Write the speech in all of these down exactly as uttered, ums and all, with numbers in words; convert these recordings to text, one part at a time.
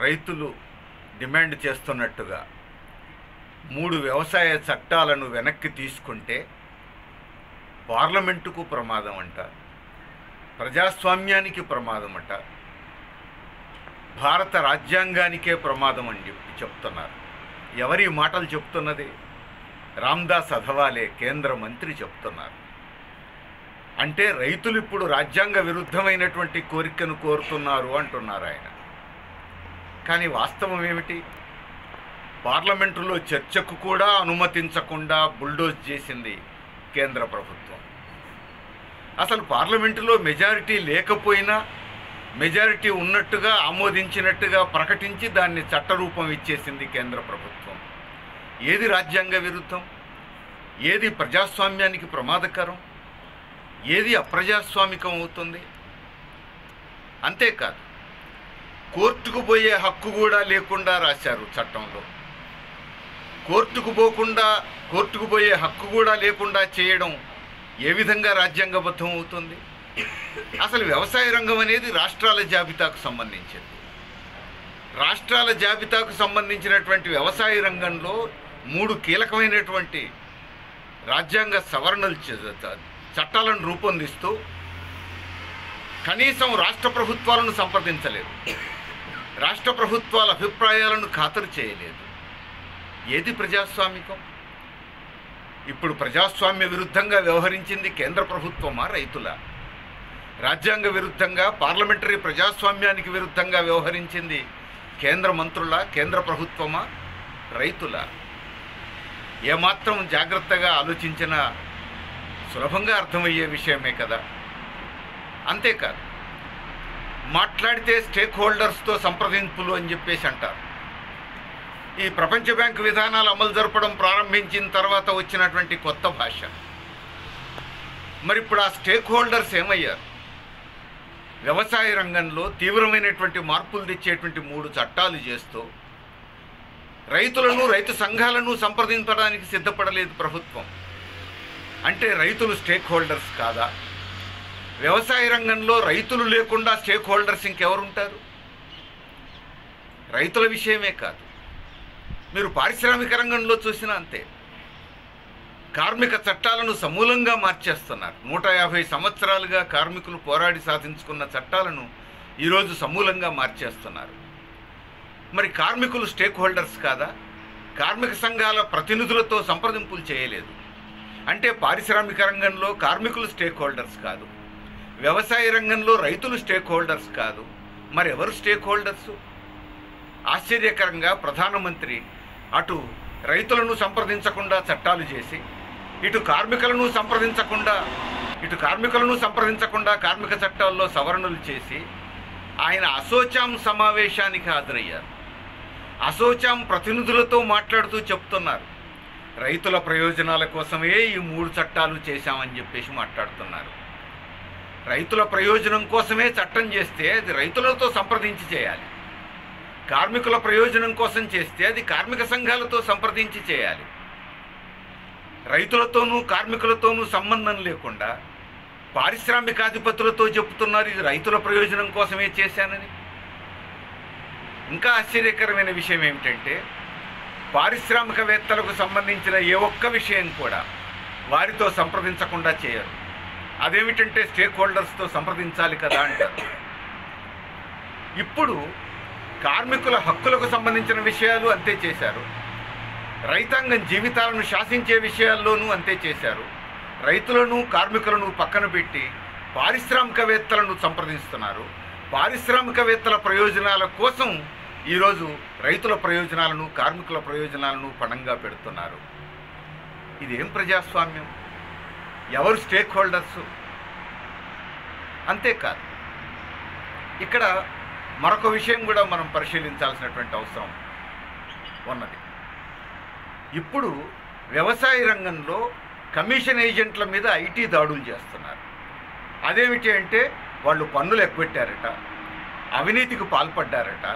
రైతులు డిమాండ్ చేస్తున్నట్టుగా మూడు వ్యవసాయ చట్టాలను వెనక్కి తీసుకుంటే పార్లమెంటుకు ప్రమాదం అంట, ప్రజాస్వామ్యానికి ప్రమాదం అంట, భారత రాజ్యాంగానికే ప్రమాదం అని చెప్పి చెప్తున్నారు. ఎవరి మాటలు చెప్తున్నది? రామ్దాస్ అథవాలే కేంద్ర మంత్రి చెప్తున్నారు. అంటే రైతులు ఇప్పుడు రాజ్యాంగ విరుద్ధమైనటువంటి కోరికను కోరుతున్నారు అంటున్నారు ఆయన. కానీ వాస్తవం ఏమిటి? పార్లమెంటులో చర్చకు కూడా అనుమతించకుండా బుల్డోజ్ చేసింది కేంద్ర ప్రభుత్వం. అసలు పార్లమెంటులో మెజారిటీ లేకపోయినా మెజారిటీ ఉన్నట్టుగా ఆమోదించినట్టుగా ప్రకటించి దాన్ని చట్టరూపం ఇచ్చేసింది కేంద్ర ప్రభుత్వం. ఏది రాజ్యాంగ విరుద్ధం? ఏది ప్రజాస్వామ్యానికి ప్రమాదకరం? ఏది అప్రజాస్వామికం అవుతుంది? అంతేకాదు, కోర్టుకు పోయే హక్కు కూడా లేకుండా రాశారు చట్టంలో. కోర్టుకు పోకుండా కోర్టుకు పోయే హక్కు కూడా లేకుండా చేయడం ఏ విధంగా రాజ్యాంగబద్ధం అవుతుంది? అసలు వ్యవసాయ రంగం అనేది రాష్ట్రాల జాబితాకు సంబంధించింది. రాష్ట్రాల జాబితాకు సంబంధించినటువంటి వ్యవసాయ రంగంలో మూడు కీలకమైనటువంటి రాజ్యాంగ సవరణలు చట్టాలను రూపొందిస్తూ కనీసం రాష్ట్ర ప్రభుత్వాలను సంప్రదించలేదు, రాష్ట్ర ప్రభుత్వాల అభిప్రాయాలను ఖాతరు చేయలేదు. ఏది ప్రజాస్వామికం? ఇప్పుడు ప్రజాస్వామ్య విరుద్ధంగా వ్యవహరించింది కేంద్ర ప్రభుత్వమా, రైతుల? రాజ్యాంగ విరుద్ధంగా, పార్లమెంటరీ ప్రజాస్వామ్యానికి విరుద్ధంగా వ్యవహరించింది కేంద్ర మంత్రుల, కేంద్ర ప్రభుత్వమా, రైతుల? ఏమాత్రం జాగ్రత్తగా ఆలోచించినా సులభంగా అర్థమయ్యే విషయమే కదా. అంతేకాదు, మాట్లాడితే స్టేక్ హోల్డర్స్తో సంప్రదింపులు అని చెప్పేసి అంటారు. ఈ ప్రపంచ బ్యాంకు విధానాలు అమలు జరపడం ప్రారంభించిన తర్వాత వచ్చినటువంటి కొత్త భాష. మరి ఇప్పుడు ఆ స్టేక్ హోల్డర్స్ ఏమయ్యారు? వ్యవసాయ రంగంలో తీవ్రమైనటువంటి మార్పులు తెచ్చేటువంటి మూడు చట్టాలు చేస్తూ రైతులను, రైతు సంఘాలను సంప్రదించడానికి సిద్ధపడలేదు ప్రభుత్వం. అంటే రైతులు స్టేక్ హోల్డర్స్ కాదా? వ్యవసాయ రంగంలో రైతులు లేకుండా స్టేక్ హోల్డర్స్ ఇంకెవరుంటారు? రైతుల విషయమే కాదు, మీరు పారిశ్రామిక రంగంలో చూసినా అంతే. కార్మిక చట్టాలను సమూలంగా మార్చేస్తున్నారు. నూట యాభై సంవత్సరాలుగా కార్మికులు పోరాడి సాధించుకున్న చట్టాలను ఈరోజు సమూలంగా మార్చేస్తున్నారు. మరి కార్మికులు స్టేక్ హోల్డర్స్ కాదా? కార్మిక సంఘాల ప్రతినిధులతో సంప్రదింపులు చేయలేదు. అంటే పారిశ్రామిక రంగంలో కార్మికులు స్టేక్ హోల్డర్స్ కాదు, వ్యవసాయ రంగంలో రైతులు స్టేక్ హోల్డర్స్ కాదు. మరి ఎవరు స్టేక్ హోల్డర్సు? ఆశ్చర్యకరంగా ప్రధానమంత్రి అటు రైతులను సంప్రదించకుండా చట్టాలు చేసి, ఇటు కార్మికులను సంప్రదించకుండా ఇటు కార్మికులను సంప్రదించకుండా కార్మిక చట్టాల్లో సవరణలు చేసి ఆయన అసోచాం సమావేశానికి హాజరయ్యారు. అసోచాం ప్రతినిధులతో మాట్లాడుతూ చెప్తున్నారు, రైతుల ప్రయోజనాల కోసమే ఈ మూడు చట్టాలు చేశామని చెప్పేసి మాట్లాడుతున్నారు. రైతుల ప్రయోజనం కోసమే చట్టం చేస్తే అది రైతులతో సంప్రదించి చేయాలి. కార్మికుల ప్రయోజనం కోసం చేస్తే అది కార్మిక సంఘాలతో సంప్రదించి చేయాలి. రైతులతోనూ కార్మికులతోనూ సంబంధం లేకుండా పారిశ్రామికాధిపతులతో చెప్తున్నారు ఇది రైతుల ప్రయోజనం కోసమే చేశానని. ఇంకా ఆశ్చర్యకరమైన విషయం ఏమిటంటే, పారిశ్రామికవేత్తలకు సంబంధించిన ఏ ఒక్క విషయం కూడా వారితో సంప్రదించకుండా చేయరు. అదేమిటంటే స్టేక్ హోల్డర్స్తో సంప్రదించాలి కదా అంటారు. ఇప్పుడు కార్మికుల హక్కులకు సంబంధించిన విషయాలు అంతే చేశారు, రైతాంగం జీవితాలను శాసించే విషయాల్లోనూ అంతే చేశారు. రైతులను, కార్మికులను పక్కన పెట్టి పారిశ్రామికవేత్తలను సంప్రదిస్తున్నారు. పారిశ్రామికవేత్తల ప్రయోజనాల కోసం ఈరోజు రైతుల ప్రయోజనాలను, కార్మికుల ప్రయోజనాలను పణంగా పెడుతున్నారు. ఇదేం ప్రజాస్వామ్యం? ఎవరు స్టేక్ హోల్డర్సు? అంతేకాదు, ఇక్కడ మరొక విషయం కూడా మనం పరిశీలించాల్సినటువంటి అవసరం ఉన్నది. ఇప్పుడు వ్యవసాయ రంగంలో కమిషన్ ఏజెంట్ల మీద ఐటీ దాడులు చేస్తున్నారు. అదేమిటి అంటే వాళ్ళు పన్నులు ఎగ్గొట్టారట, అవినీతికి పాల్పడ్డారట.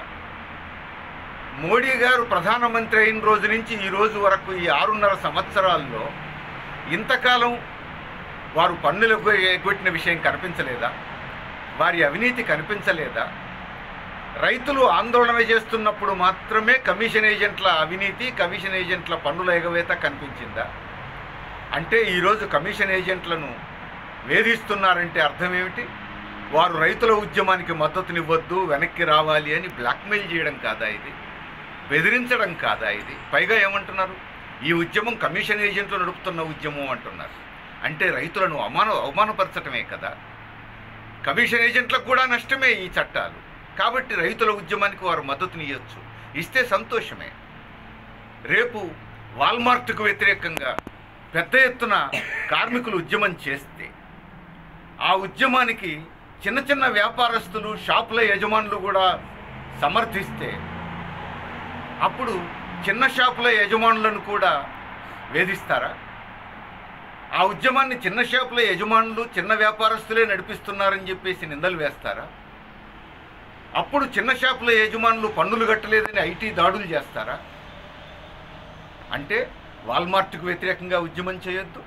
మోడీ గారు ప్రధానమంత్రి అయిన రోజు నుంచి ఈ రోజు వరకు ఈ ఆరున్నర సంవత్సరాల్లో ఇంతకాలం వారు పన్నులు ఎగ్గొట్టిన విషయం కనిపించలేదా? వారి అవినీతి కనిపించలేదా? రైతులు ఆందోళన చేస్తున్నప్పుడు మాత్రమే కమిషన్ ఏజెంట్ల అవినీతి, కమిషన్ ఏజెంట్ల పన్నుల ఎగవేత కనిపించిందా? అంటే ఈరోజు కమిషన్ ఏజెంట్లను వేధిస్తున్నారంటే అర్థం ఏమిటి? వారు రైతుల ఉద్యమానికి మద్దతునివ్వద్దు, వెనక్కి రావాలి అని బ్లాక్మెయిల్ చేయడం కాదా ఇది? బెదిరించడం కాదా ఇది? పైగా ఏమంటున్నారు? ఈ ఉద్యమం కమిషన్ ఏజెంట్లు నడుపుతున్న ఉద్యమం అంటున్నారు. అంటే రైతులను అవమాన అవమానపరచటమే కదా. కమిషన్ ఏజెంట్లకు కూడా నష్టమే ఈ చట్టాలు. కాబట్టి రైతుల ఉద్యమానికి వారు మద్దతునియొచ్చు, ఇస్తే సంతోషమే. రేపు వాల్మార్ట్కు వ్యతిరేకంగా పెద్ద ఎత్తున కార్మికులు ఉద్యమం చేస్తే, ఆ ఉద్యమానికి చిన్న చిన్న వ్యాపారస్తులు, షాపుల యజమానులు కూడా సమర్థిస్తే, అప్పుడు చిన్న షాపుల యజమానులను కూడా వేధిస్తారా? ఆ ఉద్యమాన్ని చిన్న షాపుల యజమానులు, చిన్న వ్యాపారస్తులే నడిపిస్తున్నారని చెప్పేసి నిందలు వేస్తారా? అప్పుడు చిన్న షాపుల యజమానులు పన్నులు కట్టలేదని ఐటీ దాడులు చేస్తారా? అంటే వాల్మార్ట్కు వ్యతిరేకంగా ఉద్యమం చేయొద్దు,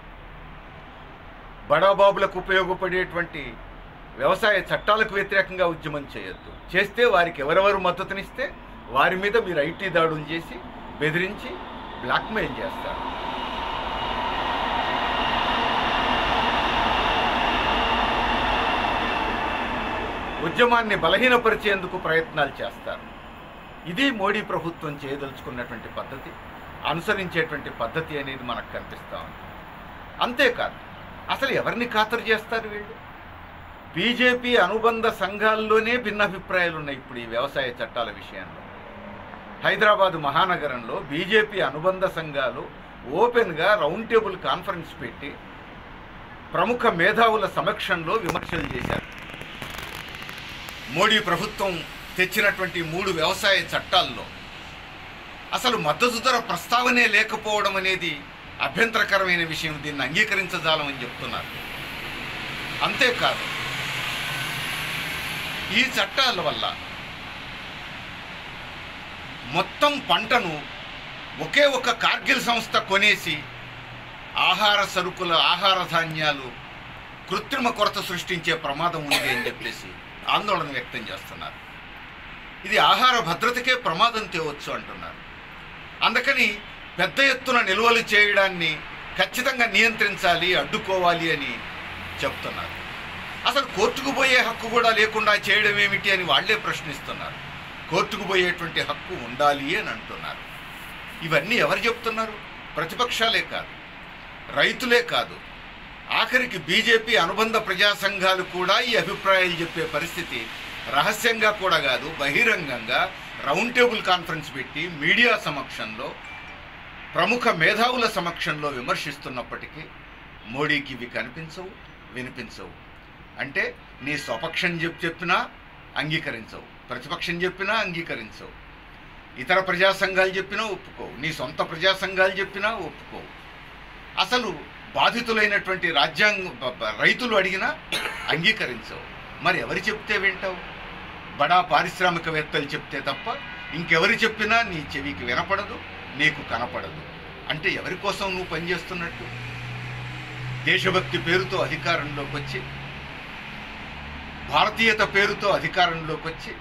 బడాబాబులకు ఉపయోగపడేటువంటి వ్యవసాయ చట్టాలకు వ్యతిరేకంగా ఉద్యమం చేయొద్దు. చేస్తే వారికి ఎవరెవరు మద్దతునిస్తే వారి మీద మీరు ఐటీ దాడులు చేసి బెదిరించి బ్లాక్మెయిల్ చేస్తారు. ఉద్యమాన్ని బలహీనపరిచేందుకు ప్రయత్నాలు చేస్తారు. ఇది మోడీ ప్రభుత్వం చేయదలుచుకున్నటువంటి పద్ధతి, అనుసరించేటువంటి పద్ధతి అనేది మనకు కనిపిస్తూ ఉంది. అంతేకాదు, అసలు ఎవరిని ఖాతరు చేస్తారు వీళ్ళు? బీజేపీ అనుబంధ సంఘాల్లోనే భిన్నాభిప్రాయాలు ఉన్నాయి ఇప్పుడు ఈ వ్యవసాయ చట్టాల విషయంలో. హైదరాబాదు మహానగరంలో బీజేపీ అనుబంధ సంఘాలు ఓపెన్గా రౌండ్ టేబుల్ కాన్ఫరెన్స్ పెట్టి ప్రముఖ మేధావుల సమక్షంలో విమర్శలు చేశారు. మోడీ ప్రభుత్వం తెచ్చినటువంటి మూడు వ్యవసాయ చట్టాల్లో అసలు మద్దతు ధర ప్రస్తావనే లేకపోవడం అనేది అభ్యంతరకరమైన విషయం, దీన్ని అంగీకరించజాలమని చెప్తున్నారు. అంతేకాదు, ఈ చట్టాల వల్ల మొత్తం పంటను ఒకే ఒక కార్గిల్ సంస్థ కొనేసి ఆహార సరుకుల, ఆహార ధాన్యాలు కృత్రిమ కొరత సృష్టించే ప్రమాదం ఉంది అని చెప్పేసి ఆందోళన వ్యక్తం చేస్తున్నారు. ఇది ఆహార భద్రతకే ప్రమాదం తేవచ్చు అంటున్నారు. అందుకని పెద్ద ఎత్తున నిల్వలు చేయడాన్ని ఖచ్చితంగా నియంత్రించాలి, అడ్డుకోవాలి అని చెప్తున్నారు. అసలు కోర్టుకు పోయే హక్కు కూడా లేకుండా చేయడం ఏమిటి అని వాళ్లే ప్రశ్నిస్తున్నారు. కోర్టుకు పోయేటువంటి హక్కు ఉండాలి అని అంటున్నారు. ఇవన్నీ ఎవరు చెప్తున్నారు? ప్రతిపక్షాలే కాదు, రైతులే కాదు, ఆఖరికి బీజేపీ అనుబంధ ప్రజా సంఘాలు కూడా ఈ అభిప్రాయాలు చెప్పే పరిస్థితి, రహస్యంగా కూడా కాదు బహిరంగంగా రౌండ్ టేబుల్ కాన్ఫరెన్స్ పెట్టి మీడియా సమక్షంలో, ప్రముఖ మేధావుల సమక్షంలో విమర్శిస్తున్నప్పటికీ మోడీకి ఇవి కనిపించవు, వినిపించవు. అంటే నీ స్వపక్షం చెప్పి చెప్పినా అంగీకరించవు, ప్రతిపక్షం చెప్పినా అంగీకరించవు, ఇతర ప్రజా సంఘాలు చెప్పినా ఒప్పుకోవు, నీ సొంత ప్రజా సంఘాలు చెప్పినా ఒప్పుకోవు. అసలు బాధితులైనటువంటి రాజ్యాంగ రైతులు అడిగినా అంగీకరించవు. మరి ఎవరు చెప్తే వింటావు? బడా పారిశ్రామికవేత్తలు చెప్తే తప్ప ఇంకెవరు చెప్పినా నీ చెవికి వినపడదు, నీకు కనపడదు. అంటే ఎవరి కోసం నువ్వు పనిచేస్తున్నట్టు? దేశభక్తి పేరుతో అధికారంలోకి వచ్చి, భారతీయత పేరుతో అధికారంలోకి వచ్చి,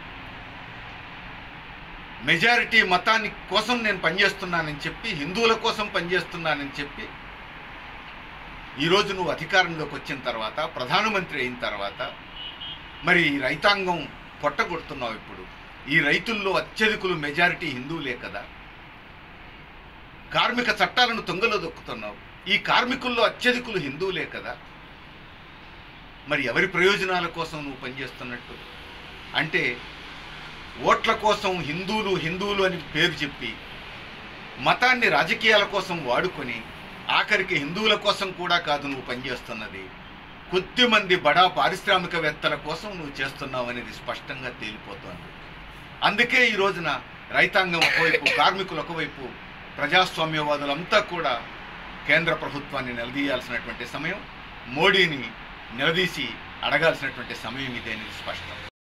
మెజారిటీ మతాన్ని కోసం నేను పనిచేస్తున్నానని చెప్పి, హిందువుల కోసం పనిచేస్తున్నానని చెప్పి, ఈరోజు నువ్వు అధికారంలోకి వచ్చిన తర్వాత, ప్రధానమంత్రి అయిన తర్వాత మరి రైతాంగం పొట్టగొడుతున్నావు. ఇప్పుడు ఈ రైతుల్లో అత్యధికులు మెజారిటీ హిందువులే కదా. కార్మిక చట్టాలను తొంగలో దొక్కుతున్నావు, ఈ కార్మికుల్లో అత్యధికులు హిందువులే కదా. మరి ఎవరి ప్రయోజనాల కోసం నువ్వు పనిచేస్తున్నట్టు? అంటే ఓట్ల కోసం హిందువులు హిందువులు అని పేరు చెప్పి మతాన్ని రాజకీయాల కోసం వాడుకొని, ఆఖరికి హిందువుల కోసం కూడా కాదు నువ్వు పనిచేస్తున్నది, కొద్దిమంది బడా పారిశ్రామికవేత్తల కోసం నువ్వు చేస్తున్నావు అనేది స్పష్టంగా తేలిపోతోంది. అందుకే ఈ రోజున రైతాంగం ఒకవైపు, కార్మికులు ఒకవైపు, ప్రజాస్వామ్యవాదులంతా కూడా కేంద్ర ప్రభుత్వాన్ని నిలదీయాల్సినటువంటి సమయం, మోడీని నిలదీసి అడగాల్సినటువంటి సమయం ఇదే అనేది స్పష్టం.